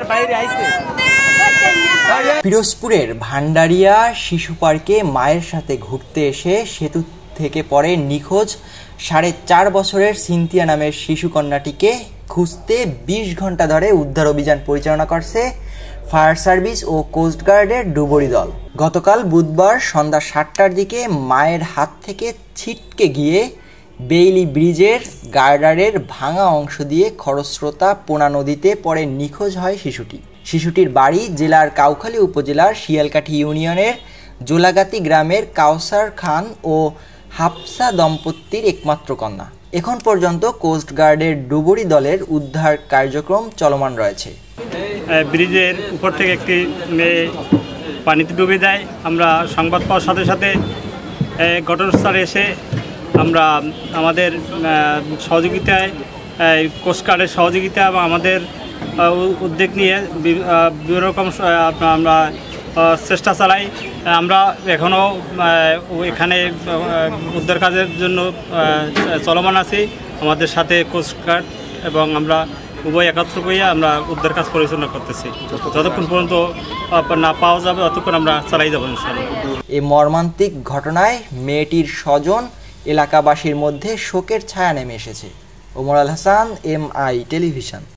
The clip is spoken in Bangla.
পিরোজপুরের ভান্ডারিয়া শিশু পার্কে মায়ের সাথে ঘুরতে এসে সেতু থেকে পড়ে নিখোঁজ 4.5 বছরের সিনথিয়া নামের শিশু কন্যাটিকে খুঁজতে 20 ঘন্টা ধরে উদ্ধার অভিযান পরিচালনা করছে ফায়ার সার্ভিস ও কোস্টগার্ডের ডুবুরি দল। গতকাল বুধবার সন্ধ্যা 7টার দিকে মায়ের হাত থেকে ছিটকে গিয়ে বেইলি ব্রিজের গার্ডারের ভাঙা অংশ দিয়ে খরস্রোতা পোনা নদীতে পড়ে নিখোঁজ হয় শিশুটির বাড়ি জেলার কাউখালী উপজেলার শিয়ালকাঠি ইউনিয়নের জোলাগাতি গ্রামের কাউসার খান ও হাফসা দম্পতির একমাত্র কন্যা। এখন পর্যন্ত কোস্টগার্ডের ডুবুরি দলের উদ্ধার কার্যক্রম চলমান রয়েছে। ব্রিজের উপর থেকে একটি মেয়ে পানিতে ডুবে যায়। আমরা সংবাদ পাওয়ার সাথে সাথে ঘটনাস্থলে এসে আমরা আমাদের সহযোগিতায় কোস্টগার্ডের সহযোগিতা এবং আমাদের উদ্যোগ নিয়ে বিভিন্ন রকম আমরা চেষ্টা চালাই। আমরা এখনও এখানে উদ্ধার কাজের জন্য চলমান আছি। আমাদের সাথে কোস্টগার্ড এবং আমরা উভয় একত্র হয়ে আমরা উদ্ধার কাজ পরিচালনা করতেছি। যতক্ষণ পর্যন্ত না পাওয়া যাবে ততক্ষণ আমরা চালাই যাব ইনশাআল্লাহ। এই মর্মান্তিক ঘটনায় মেয়েটির স্বজন এলাকাবাসীর মধ্যে শোকের ছায়া নেমে এসেছে। Omar Al Hasan, MI television.